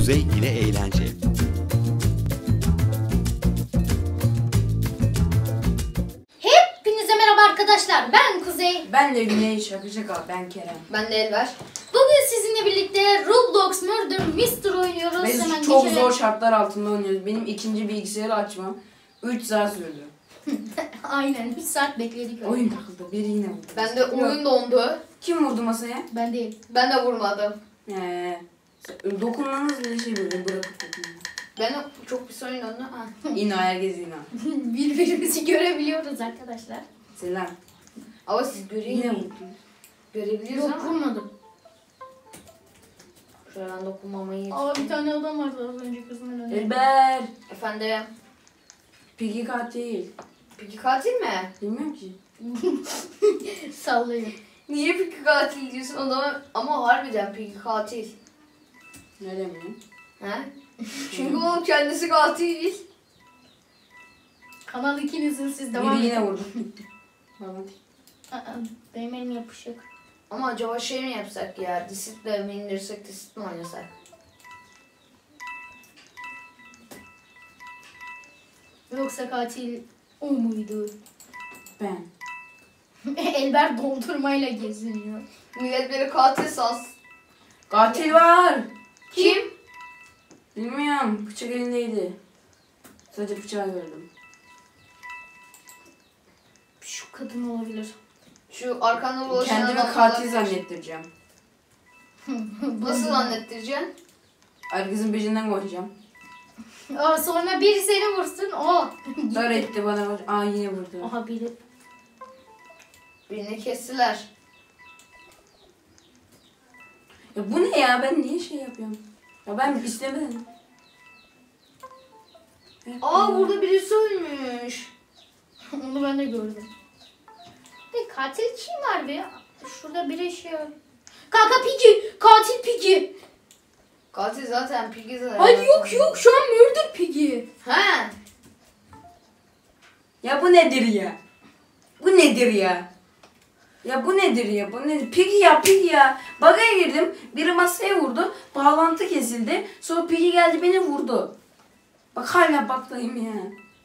Kuzey ile eğlence. Hepinize merhaba arkadaşlar. Ben Kuzey. Ben de Güney. Şaka ben Kerem. Ben de Elver. Bugün sizinle birlikte Roblox Murder Mystery oynuyoruz. Biz çok zor şartlar altında oynuyoruz. Benim ikinci bilgisayarı açmam 3 saat sürdü. Aynen 3 saat bekledik. öyle. Oyun takıldı. Biri yine vurdu. Ben de oyun dondu. Kim vurdu masaya? Ben değil. Ben de vurmadım. Dokunmanız bile şey böyle bırakıp dokunmanız. Ben de çok bir oyun dondu. Ha. İna herkes ina. Birbirimizi görebiliyoruz arkadaşlar. Selam. Ama siz Yine vurdun. görebiliyorsunuz Yok ama. vurmadım. Şuradan dokunmamayı. Bir tane adam vardı az önce kızımın önünde. Elber. Efendim. Piggy katil. Peki katil mi? Bilmiyorum ki. Sallıyor. Niye peki katil diyorsun o zaman? Ama harbiden peki katil. Nereden bileyim? He? Çünkü o kendisi katil. Kanal ikinizin siz devam Biri yine edin. vurdu. Tamam. Benim elim yapışık. Ama acaba şey mi yapsak ya? Disiple mi indirsek, disit mi oynasak? Yoksa katil o muydu? Ben. Elber dondurmayla geziniyor. Millet beni katil sans. Katil var. Kim? Bilmiyorum. Bıçak elindeydi. Sadece bıçağı gördüm. Şu kadın olabilir. Şu arkanda dolaşan Kendimi adamlar- katil zannettireceğim. Nasıl zannettireceksin? Herkesin peşinden koşacağım. Sonra biri seni vursun. Dar etti bana. Aa yine vurdu. Aha biri. Birini kestiler. Ya bu ne ya? Ben niye şey yapıyorum? Ya ben istemedim. Burada birisi ölmüş. Onu ben de gördüm. Katil kim var be? Şurada biri şey var. Kanka Piggy. Katil Piggy. Katil zaten Piggy zaten. Ay yok şu an murder Piggy. He. Ya bu nedir ya? Bu nedir ya? Ya bu nedir ya? Bu nedir? Piggy ya. Bug'a girdim. Biri masaya vurdu. Bağlantı kesildi. Sonra Piggy geldi beni vurdu. Bak hala baktayım ya.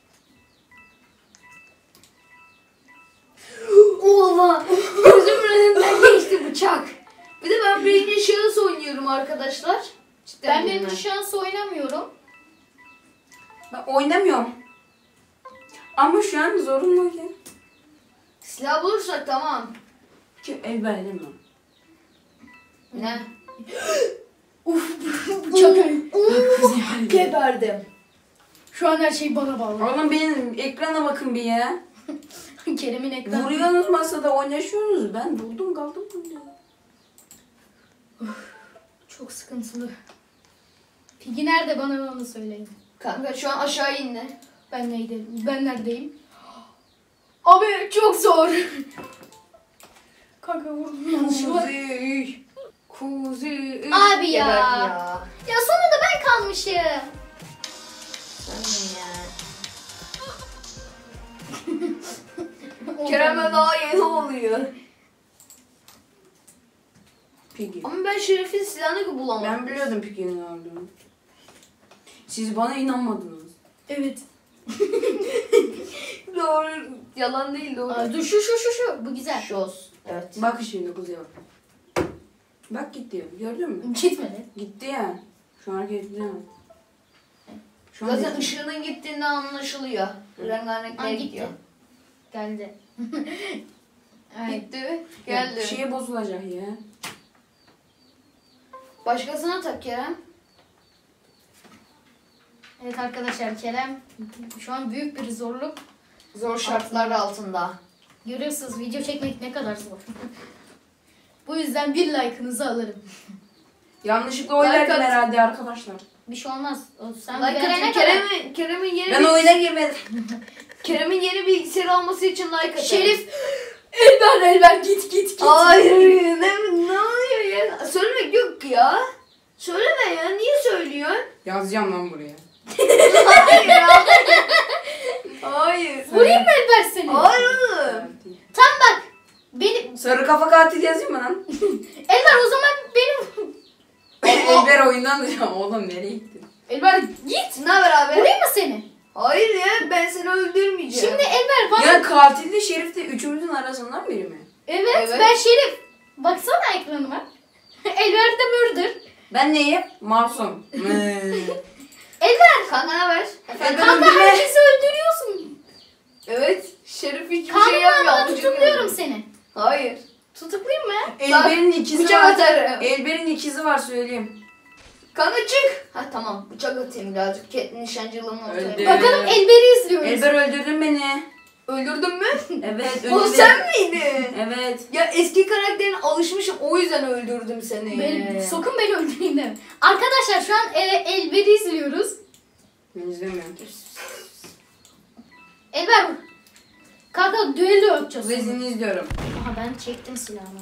Oha. Gözümün önünden geçti bıçak. Bir de ben birinci şahıs oynuyorum arkadaşlar. Cidden Ben bilmem. benim şans oynamıyorum. Ben oynamıyorum. Ama şu an zorunlu ki. Silah bulursak tamam. Ki el verdim. Ne? Bıçak. Geberdim. Şu an her şey bana bağlı. Oğlum benim ekrana bakın bir ya. Kerem'in ekranı. Vuruyorsunuz masada oynaşıyorsunuz. Ben buldum kaldım burada. Çok sıkıntılı. Piggy nerede bana onu söyleyin. Kanka şu an aşağı indi. Ben neydim? Ben neredeyim? Abi çok zor. Kanka vurdum yanlışlıkla. Kuzi. Abi ya. Geberdi Ya sonunda ben kalmışım. Sen ya. Kerem'e daha yeni oluyor. Piggy. Ama ben Şeref'in silahını bulamadım. Ben biliyordum Piggy'nin olduğunu. Siz bana inanmadınız. Evet. Doğru. Yalan değil doğru. Aa, dur şu. Bu güzel. Şos. Evet. Bak şimdi kuzeye bak. Bak gitti. Gördün mü? Gitmedi. Gitti ya. Şu an hareket edemem. Şu an Zaten gitti. ışığının gittiğinde anlaşılıyor. Rengarenkler Gitti. gidiyor. Geldi. Evet. Gitti. Geldi. Şeye bozulacak ya. Başkasına tak Kerem. Evet arkadaşlar Kerem şu an büyük bir zorluk. Zor şartlar altında. Görüyorsunuz video çekmek ne kadar zor. Bu yüzden bir like'ınızı alırım. Yanlışlıkla oynardım Like at. herhalde arkadaşlar. Bir şey olmaz. Sen Like girene atın. kadar. Kerem'in yeni Ben oyuna girmedim. Kerem'in yeni bilgisayar alması için like atın. Şerif Elber git. Hayır ne oluyor ya? Söylemek yok ya. Söyleme ya. Niye söylüyorsun? Yazacağım lan buraya. Hayır ya. Hayır. Vurayım mı Elber seni? Hayır oğlum. Tam bak. Benim Sarı kafa katil yazayım mı lan? Elber o zaman benim Elber Elber oyundan dışarı. Oğlum nereye gittin? Elber git. Ne haber abi? Vurayım mı seni? Hayır ya ben seni öldürmeyeceğim. Şimdi Elber bana... Ya katilde Şerif de üçümüzün arasından biri mi? Evet, Evet. ben Şerif. Baksana ekranıma. Elber de murder. Ben neyim? Masum. Elber. Kanka ne haber? Elber Kanka öldürme. herkesi öldürüyorsun. Evet. Şerif hiçbir şey Kanunla yapmıyor. bana amcık tutukluyorum yapıyor. seni. Hayır. Tutuklayayım mı? Elber'in ikizi Bıçak var. atarım. Elber'in ikizi var söyleyeyim. Kanka çık. Ha tamam bıçak atayım birazcık. Nişancılığımı ortaya. Öldü. Bakalım Elber'i izliyoruz. Elber öldürdün beni. Öldürdün mü? Evet O öldürdün. sen miydin? Evet. Ya eski karakterine alışmışım o yüzden öldürdüm seni. Sakın beni öldüreyim deme. Arkadaşlar şu an Elber'i izliyoruz. Ben izlemiyorum. Elber kanka düello yapacağız. Kuzey'ini izliyorum. Aha ben çektim silahımı.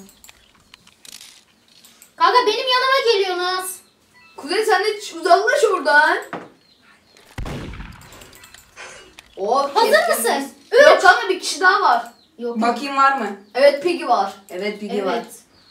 Kanka benim yanıma geliyor Naz. Kuzey sen de uzaklaş oradan. Oh, Hazır keyifli. mısın? Yok kanka bir kişi daha var. Yok. Bakayım var mı? Evet Piggy var. Evet Piggy var.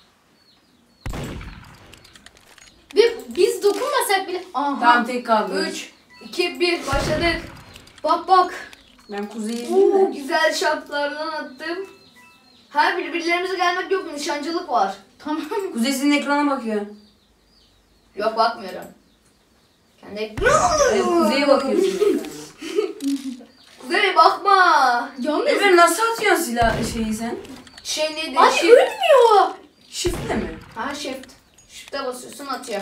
Biz dokunmasak bile. Aha. Tamam tek kaldı. 3, 2, 1 başladık. Bak bak. Ben Kuzey'i izleyeyim Oo, mi? güzel şartlardan attım. Her birbirlerimize gelmek yok nişancılık var. Tamam. Kuzey senin ekrana bakıyor. Yok bakmıyorum. Kendi Evet, Kuzey'e bakıyorsun ekrana. Kuzey bakma. Yalnız. Elber nasıl atıyorsun silah şeyi sen? Şey neydi? Ay Shift. ölmüyor. Shift'le mi? Ha shift. Shift'e basıyorsun atıyor.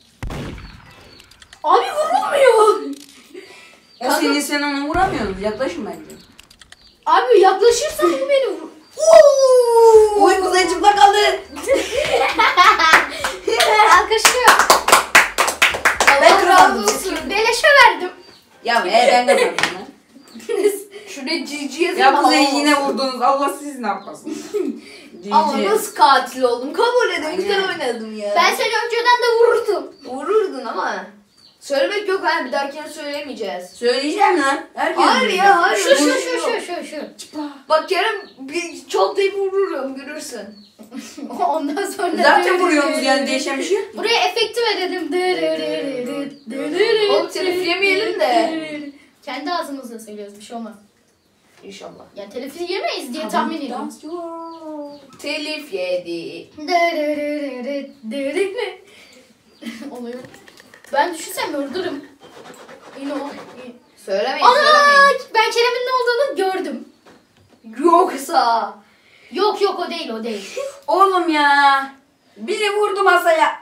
Abi vurulmuyor. O Kanka- seni sen ona vuramıyorsun. Yaklaşın bence. Abi yaklaşırsan bu beni vur. Oy Kuzey çıplak kaldı. Alkışlıyor. Ben Allah kazandım. razı olsun. Beleşe verdim. Ya ben kazandım lan. Şuraya GG yazayım. Ya Kuzey ama yine olsun. vurdunuz. Allah siz ne yapmasın. Ama GG. nasıl katil oldum? Kabul edin. Aynen. Güzel oynadım ya. Ben seni önceden de vururdum. Vururdun ama. Söylemek yok ha bir dahakine söylemeyeceğiz. Söyleyeceğim lan. Herkes Hayır duyacak. ya hayır. Şu şu Vurur şu yok. şu şu şu. Bak Kerem bir çok deyip vururum görürsün. Ondan sonra Zaten vuruyorsunuz yani değişen bir şey yok. Buraya efekti verelim. Oğlum telif yemeyelim de. Kendi ağzımızla söylüyoruz bir şey olmaz. İnşallah. Ya telif yemeyiz diye tahmin ediyorum. Telif yedi. Oluyor. Ben düşünsem öldürürüm. Söylemeyin Ana! söylemeyin. Ben Kerem'in ne olduğunu gördüm. Yoksa. Yok yok o değil o değil. Oğlum ya. Biri vurdu masaya.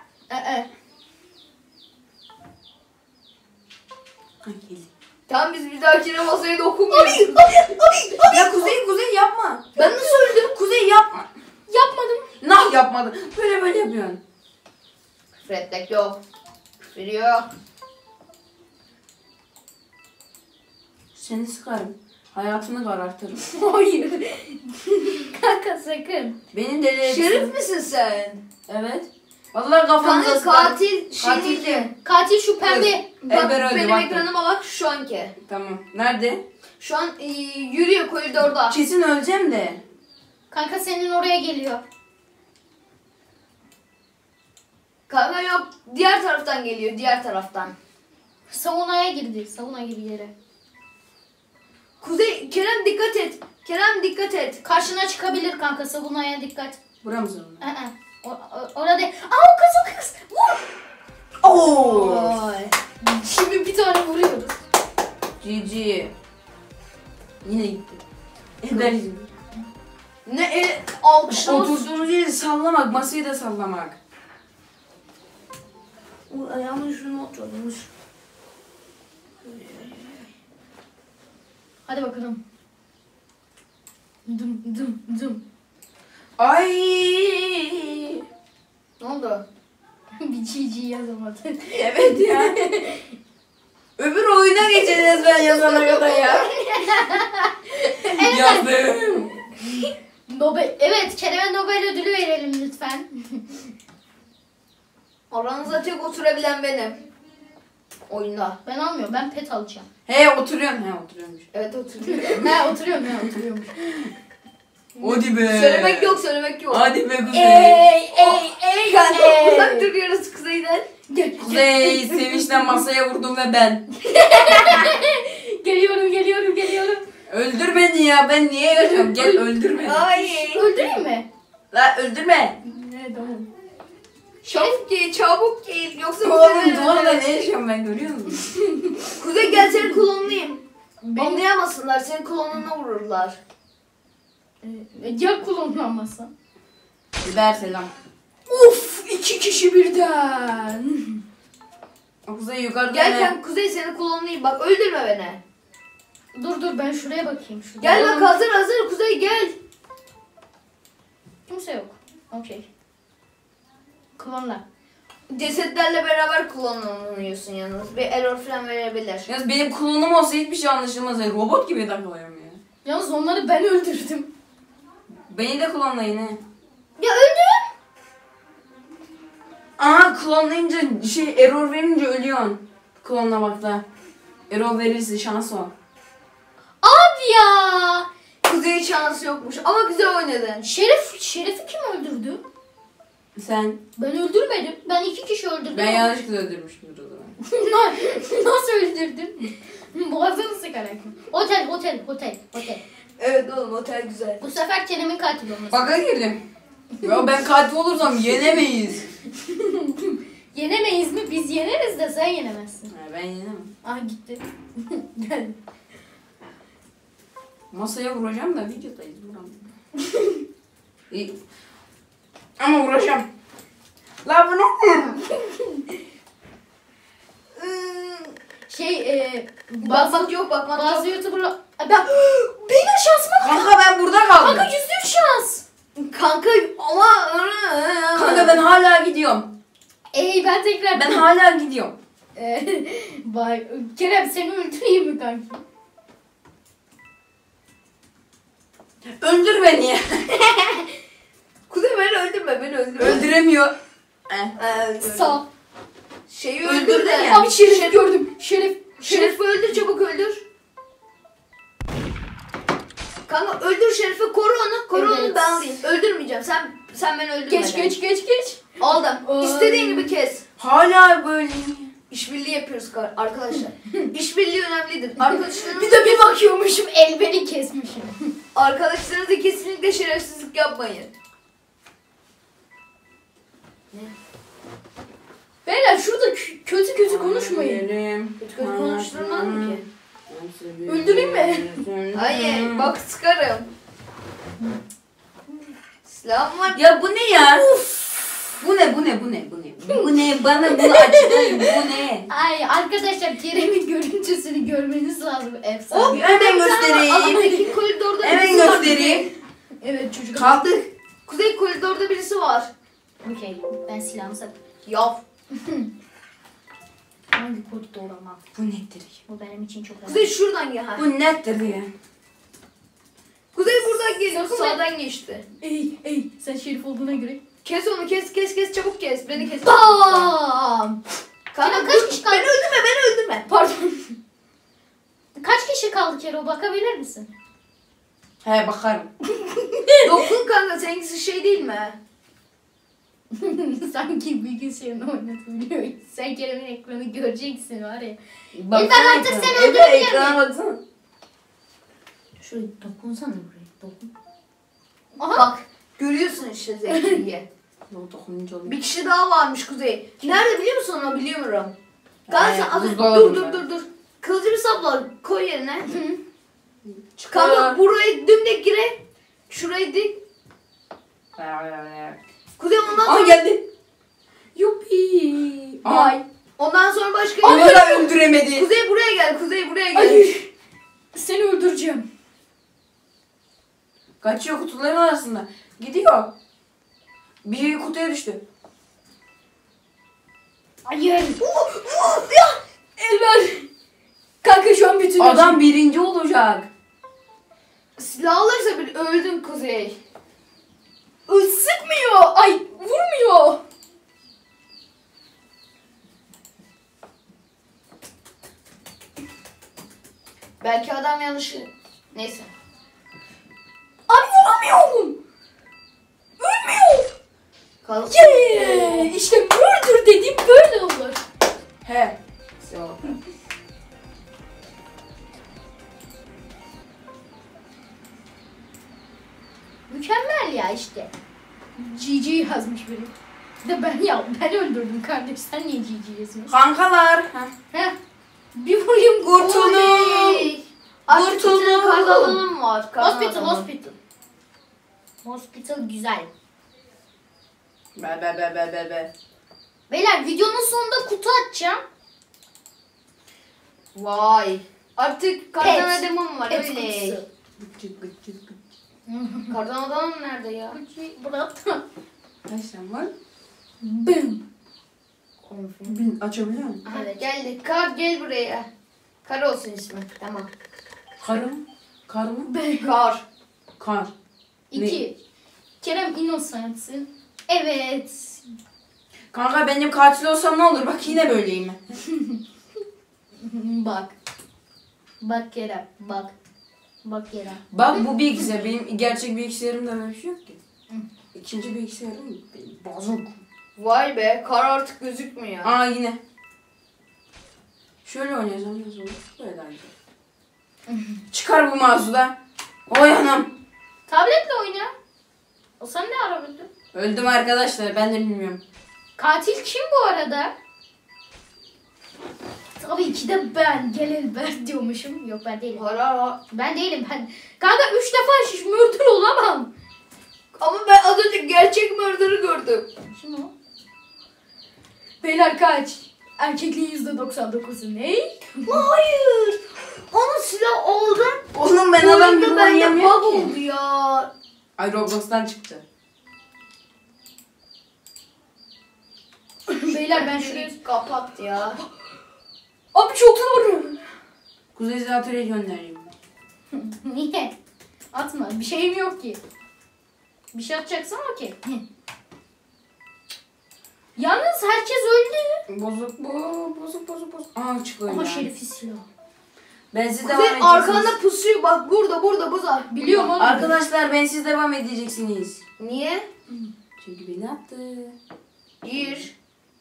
Tamam biz bir dahakine masaya dokunmuyoruz. Ya Kuzey yapma. Ben nasıl öldüm? Kuzey yapma. Yapmadım. Nah yapmadın. Böyle yapıyorsun. Küfür etmek yok. Küfür yok. Seni sıkarım. Hayatını karartırım. Hayır. Kanka sakın. Beni deli etsin. Şerif misin sen? Evet. Vallahi kafanıza Kanka sıkarım. katil şey Katil neydi? kim? Katil şu pembe. Bak Elber öldü, benim bak. ekranıma bak şu anki. Tamam. Nerede? Şu an yürüyor koridorda. Kesin öleceğim de. Kanka senin oraya geliyor. Kanka yok diğer taraftan geliyor diğer taraftan. Savunaya girdi. Savuna gibi yere. Kuzey Kerem dikkat et. Kerem dikkat et. Karşına çıkabilir kanka. Savunaya dikkat. Buram zorunda. Orada. Aa o kız. Vur. Oo. Ay. Şimdi bir tane vuruyoruz. GG. Yine gitti. Eder yüzüm. Ne alkışlama. Oturduğunuz yeri sallamak, masayı da sallamak. Ayağımın şunu oturmuş. Hadi bakalım. Dım dım dım. Ay. Ne oldu? Bir GG yazamadın. Evet ya. Öbür oyuna geçeceğiz ben yazana kadar ya. Yazdım. Nobel. Evet Kerem'e Nobel ödülü verelim lütfen. Aranızda tek oturabilen benim. Oyunda. Ben almıyorum. Ben pet alacağım. He oturuyorsun. He oturuyormuş. Evet oturuyor. Ha oturuyorum ya oturuyormuş. Hadi be. Söylemek yok söylemek yok. Hadi be Kuzey. Ey ey ey Kanka ey. uzak duruyoruz kuzeyden. Gel Kuzey sevinçten masaya vurdum ve ben. Geliyorum. Öldür beni ya, ben niye yaşıyorum? Gel öldür beni. Ay. Öldüreyim mi? La öldürme. Ne tamam. Çabuk gel. Yoksa Oğlum duvarda ne yaşıyorum ben, görüyor musun? Kuzey gel seni klonlayayım. Anlayamasınlar, senin klonuna vururlar. Ya kullanılmasa? Ver selam. Uf, 2 kişi birden. Kuzey yukarıda Gel Kuzey seni klonlayayım. Bak öldürme beni. Dur ben şuraya bakayım. Şurada. Gel bak hazır Kuzey gel. Kimse yok. Okey. Klonla. Cesetlerle beraber klonlanıyorsun yalnız. Bir error falan verebilir. Yalnız benim klonum olsa hiçbir şey anlaşılmaz. Ya. Robot gibi takılıyorum ya. Yalnız onları ben öldürdüm. Beni de klonlayın he. Ya öldüm. Aa, klonlayınca error verince ölüyorsun. Klonlamakta. Error verirse şans o. Abi ya. Kuzey şansı yokmuş ama güzel oynadın. Şeref'i kim öldürdü? Sen. Ben öldürmedim. Ben 2 kişi öldürdüm. Ben yanlışlıkla öldürmüşümdür o zaman. Nasıl öldürdün? Boğazını sıkarak. Otel. Evet oğlum otel güzel. Bu sefer Kerem'in katil olması. Baka girdim. Ya ben katil olursam yenemeyiz. Yenemeyiz mi? Biz yeneriz de sen yenemezsin. Ha, ben yenemem. Ah gitti. Gel. Masaya vuracağım da videodayız buram. İyi. Ama vuracağım. La bunu. Bakmak yok bakmak bazı yok. YouTuber'lar... Benim şansıma... Kanka ben burada kaldım. Kanka %3 şans. Kanka ama... Kanka ben hala gidiyorum. Ben tekrar... Ben hala gidiyorum. Vay. Kerem seni öldüreyim mi kanki? Öldür beni ya. Kuzey beni öldürme. Öldüremiyor. Sağ. Şeyi Öldür öldür de de. ya. Abi Şerif gördüm. Şerif'i öldür çabuk öldür. Kanka öldür Şerif'i koru onu Evet. ben alayım. Öldürmeyeceğim sen beni öldürme. Geç. Aldım. İstediğin gibi kes. Hala böyle. İşbirliği yapıyoruz arkadaşlar. İşbirliği önemlidir. Arkadaşlarınızla, Bir de bir bakıyormuşum el beni kesmişim. arkadaşlarınızla kesinlikle şerefsizlik yapmayın. Beyler şurada kötü konuşmayın. Kötü konuşturmaz mı ki? Öldüreyim mi? Hayır bak sıkarım. Silahım var. Ya bu ne ya? Bu ne? Bu ne? Bana bunu açıklayın. Bu ne? Ay arkadaşlar Kerem'in görüntüsünü görmeniz lazım. Efsane. Hemen göstereyim. Adamdaki koridorda Hemen birisi var. göstereyim. Evet çocuk. Kaldık. Kuzey koridorda birisi var. Okey ben silahımı sattım. Yav. Hangi koridor ama? Bu nedir? Bu benim için çok önemli. Kuzey şuradan gel. Ha. Bu nedir ya? Kuzey buradan geliyor. Sakın Sağdan geçti. Ey sen Şerif olduğuna göre. Kes onu kes çabuk kes. Beni kes. Bam! Kanka Kerem, kaç dur. kişi kaldı? Beni öldürme. Pardon. Kaç kişi kaldı Kero bakabilir misin? He bakarım. Dokun kanka seninkisi şey değil mi? Sanki bilgisayarını oynatabiliyor. Sen Kerem'in ekranı göreceksin var ya. Baksana artık ekrana. sen Evet, öldürebilir ekrana baksana. Şöyle dokunsana buraya. Dokun. Bak görüyorsun işte zevkliyi. Dokununca oluyor. Bir kişi daha varmış Kuzey. Nerede biliyor musun onu biliyorum. Kanka az buzdolabında. dur. Kılıcı bir sapla koy yerine. Çıkıyor. Kanka burayı dümdük gire. Şurayı dik. Kuzey ondan Aa sonra geldi. Yuppi. Aa. Ay. ondan sonra başka Onu da öldüremedi. Kuzey buraya gel. Ay. Seni öldüreceğim. Kaçıyor kutuların arasında. Gidiyor. Bir kutuya düştü. Hayır. El ver. Kanka şu an bütün Adam birinci olacak. Silah alırsa bir öldün Kuzey. sıkmıyor. Ay vurmuyor. Belki adam yanlışı. Neyse. Abi vuramıyorum. Ölmüyor. Kalk. İşte murder dediğim böyle olur. Ben öldürdüm kardeş. Sen niye GG yazıyorsun? Kankalar. Heh. Bir vurayım. Kurtulun. Oley! Artık Kurtulun. bir tane karlı adamım var. karlı Hospital, adamım. hospital. Hospital güzel. Be. Beyler videonun sonunda kutu açacağım. Vay. Artık kardan Pet. adamım var Pet öyle. kutusu. Gıcık. Kardan adamım nerede ya? Bıraktım. Kaç tane var? Bım. Bin açabiliyor musun? Aha, geldi. Kar gel buraya. Kar olsun ismi. Tamam. Kar mı? Kar. Kar. 2. Kerem Innocent'sin. Evet. Kanka benim katil olsam ne olur? Bak yine böyleyim. Bak. Bak Kerem. Bak. Bak Kerem. Bak bu bilgisayar. Benim gerçek bilgisayarımda böyle bir şey yok ki. İkinci bilgisayarım bozuk. Vay be. Kar artık gözükmüyor. Aa yine. Şöyle oynayacağım nasıl olur? Böyle daha güzel. Çıkar bu mouse'u. Oy anam. Tabletle oyna. O sen ne ara öldün? Öldüm arkadaşlar ben de bilmiyorum. Katil kim bu arada? Tabii ki de ben. Gel ben diyormuşum. Yok ben değilim. Para. Ben değilim ben. Kanka 3 defa şiş murder olamam. Ama ben az önce gerçek murder'ı gördüm. Kim o? Beyler kaç? Erkekliğin %99'u ne? Hayır. Onu silah aldım. Oğlum ben adam gibi Oyunda bende bug oynayamıyorum ki. oldu ya. Ay Roblox'tan çıktı. Beyler ben şuraya... Kapat ya. Abi çok zor. Kuzey Zatürre'ye göndereyim. Niye? Atma. Bir şeyim yok ki. Bir şey atacaksan okey. Yalnız herkes öldü. Bozuk bu. Bozuk. Aa çıkıyor Ama ya. şerifi silah. Ben siz devam Kuzey edeceksiniz. arkanda pusuyor bak burada buzar. Biliyorum oğlum. Arkadaşlar ben siz devam edeceksiniz. Niye? Çünkü beni attı. Gir.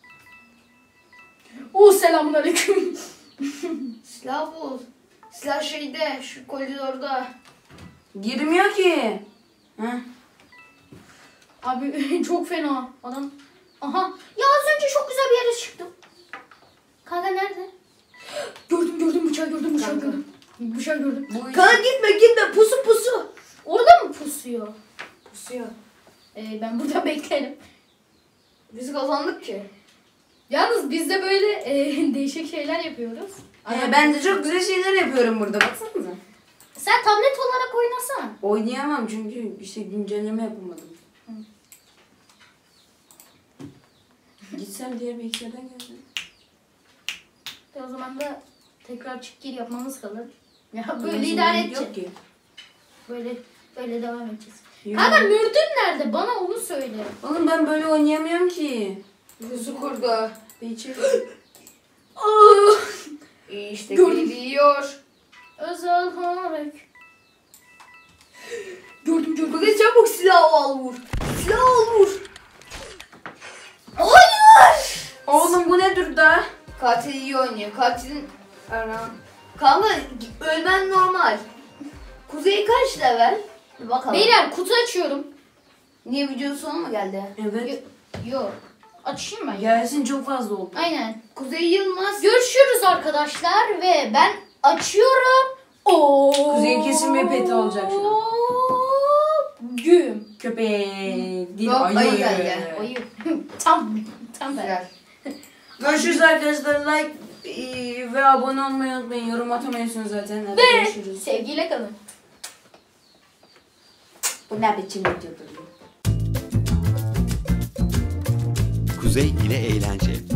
Selamünaleyküm. Silah bul. Silah şeyde şu koridorda. Girmiyor ki. Heh. Abi çok fena. Adam. Aha. Ya az önce çok güzel bir yere çıktım. Kanka nerede? Gördüm bıçağı gördüm. Kanka. Bıçağı gördüm. Bu iş- Kanka gitme pusu. Orada mı pusuyor? Pusuyor. Ben burada beklerim. Biz kazandık ki. Yalnız biz de böyle değişik şeyler yapıyoruz. Ben de çok güzel şeyler yapıyorum burada. Baksanıza. Sen tablet olarak oynasana. Oynayamam çünkü bir şey güncelleme yapamadım. Gitsem diğer bilgisayardan geldim. O zaman da tekrar çık gir yapmamız kalır. Ya böyle Nasıl idare yok edeceğiz. ki. Böyle devam edeceğiz. Yok. Kanka mürdün nerede? Bana onu söyle. Oğlum ben böyle oynayamıyorum ki. Pusu kurdu. Ben içeri... İşte Gördüm. geliyor. Özel harek. Gördüm. Kuzey çabuk silah al vur. Silah al vur. Hayır. Oğlum bu ne durda? Katil iyi oynuyor. Katilin... Ana. Kanka ölmen normal. Kuzey kaç level? Bir bakalım. Beyler kutu açıyorum. Niye videonun sonu mu geldi? Evet. Yok. Açayım ben. Gelsin çok fazla oldu. Aynen. Kuzey Yılmaz. Görüşürüz arkadaşlar ve ben açıyorum. Kuzey kesin bir peti olacak şu an. Güm. Köpek. Değil Yok, ayı. ayı geldi. Ayı. tam ben. Güzel. Görüşürüz arkadaşlar. Like ve abone olmayı unutmayın. Yorum atamıyorsunuz zaten. Hadi Ve görüşürüz. sevgiyle kalın. Bu ne biçim videodur? Kuzey ile eğlence.